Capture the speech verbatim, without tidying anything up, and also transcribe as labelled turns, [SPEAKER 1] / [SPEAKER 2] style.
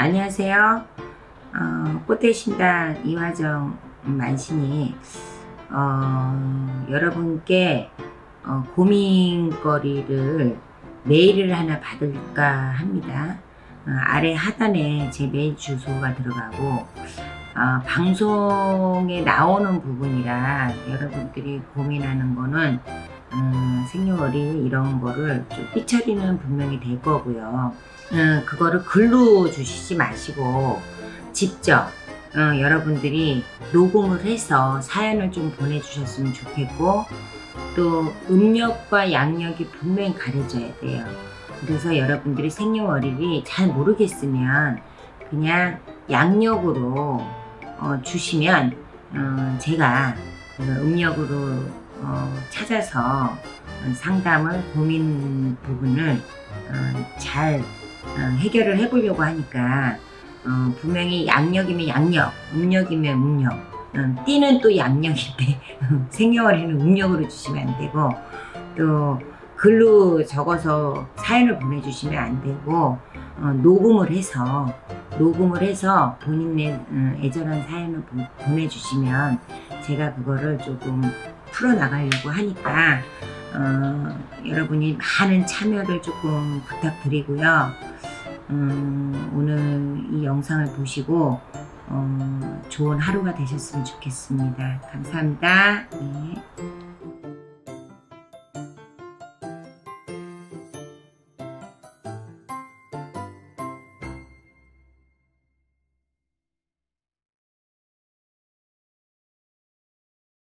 [SPEAKER 1] 안녕하세요. 어, 꽃의 신당 이화정 만신이 어, 여러분께 어, 고민거리를 메일을 하나 받을까 합니다. 어, 아래 하단에 제 메일 주소가 들어가고 어, 방송에 나오는 부분이라 여러분들이 고민하는 거는 음, 생년월일 이런 거를 좀 삐처리는 분명히 될 거고요. 음, 그거를 글로 주시지 마시고 직접 어, 여러분들이 녹음을 해서 사연을 좀 보내주셨으면 좋겠고, 또 음력과 양력이 분명히 가려져야 돼요. 그래서 여러분들이 생년월일이 잘 모르겠으면 그냥 양력으로 어, 주시면 어, 제가 그 음력으로 어, 찾아서 상담을 고민 부분을 어, 잘 어, 해결을 해보려고 하니까 어, 분명히 양력이면 양력, 음력이면 음력, 어, 띠는 또 양력인데 생년월일은 음력으로 주시면 안 되고, 또 글로 적어서 사연을 보내주시면 안 되고, 어, 녹음을 해서 녹음을 해서 본인의 어, 애절한 사연을 보, 보내주시면 제가 그거를 조금 풀어나가려고 하니까 어, 여러분이 많은 참여를 조금 부탁드리고요. 음, 오늘 이 영상을 보시고 어, 좋은 하루가 되셨으면 좋겠습니다. 감사합니다. 네.